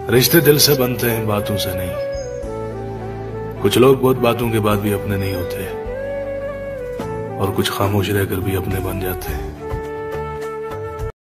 रिश्ते दिल से बनते हैं, बातों से नहीं। कुछ लोग बहुत बातों के बाद भी अपने नहीं होते और कुछ खामोश रहकर भी अपने बन जाते हैं।